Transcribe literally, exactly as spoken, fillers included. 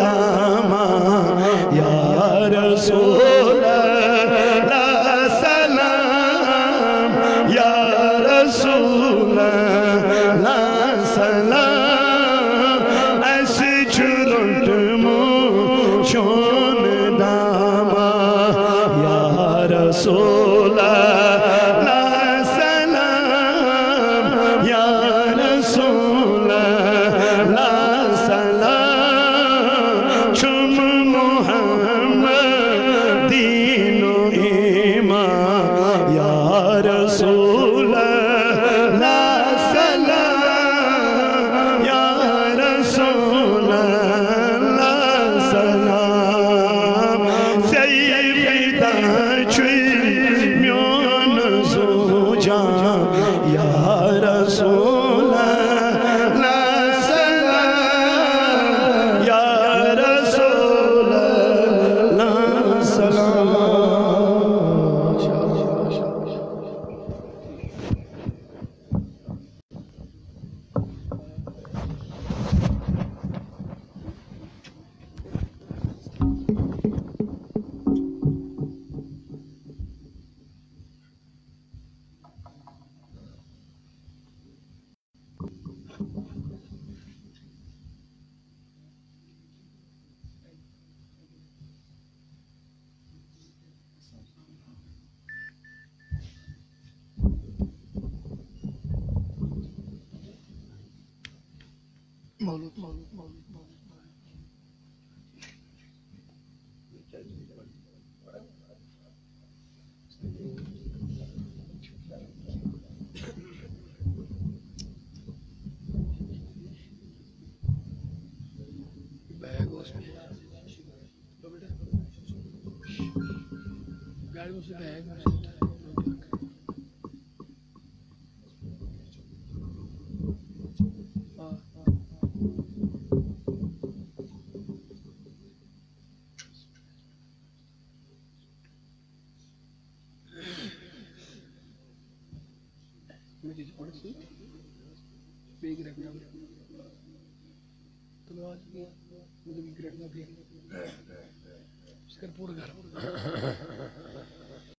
दामा या रसूल अल्लाह सलाम या रसूल अल्लाह सलाम ऐसे झुरट मुँह चोन दामा या रसूल अल्लाह सलाम या रसूल अल्लाह सलाम चुम मोहम्मद दीनो ईमान या रसूल अल्लाह सलाम या रसूल अल्लाह सलाम सैयदा चुई म्योन सूजा या रसूल अल्लाह सलाम या रसूल अल्लाह सलाम। मौलूद मौलूद मौलूद मौलूद बैग उसमें तो बेटा गाड़ी में से बैग में से हाँ मुझे थोड़ी सी बेग रखना तो मैं आज मुझे बेग रखना भी इसका पूरा घर